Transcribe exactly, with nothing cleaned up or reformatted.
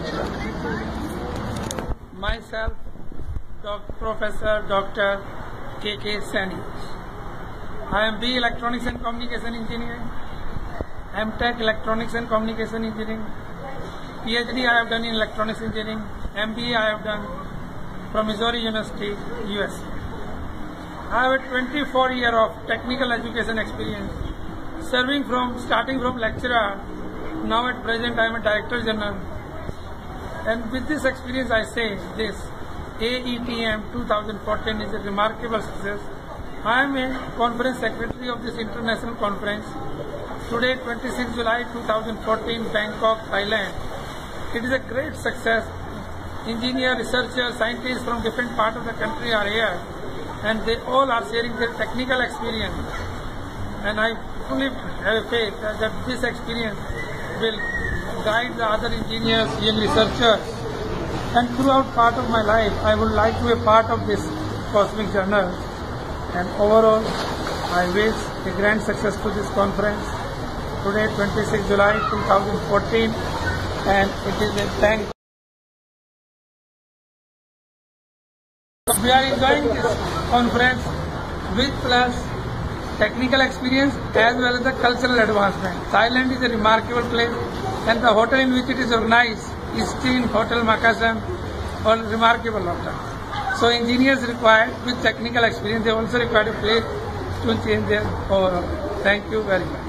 Myself, Doctor Professor Doctor K K Saini. I am B E Electronics and Communication Engineering, M Tech Electronics and Communication Engineering, PhD I have done in Electronics Engineering, M B A I have done from Missouri University, U S A. I have a twenty-four year of technical education experience, serving from starting from lecturer. Now at present I am a Director General, and with this experience I say this A E T M twenty fourteen is a remarkable success. I am a conference secretary of this international conference. Today, twenty-sixth July twenty fourteen, Bangkok, Thailand. It is a great success. Engineers, researchers, scientists from different parts of the country are here, and they all are sharing their technical experience. And I fully have faith that this experience will guide the other engineers, young researchers. And throughout part of my life, I would like to be a part of this cosmic journal. And overall, I wish a grand success to this conference. Today, twenty-sixth July twenty fourteen, and it is a thank. We are enjoying this conference with plus technical experience as well as the cultural advancement. Thailand is a remarkable place, and the hotel in which it is organized, Eastern Hotel Makassar, a remarkable hotel. So engineers required with technical experience, they also require a place to change their overall. Thank you very much.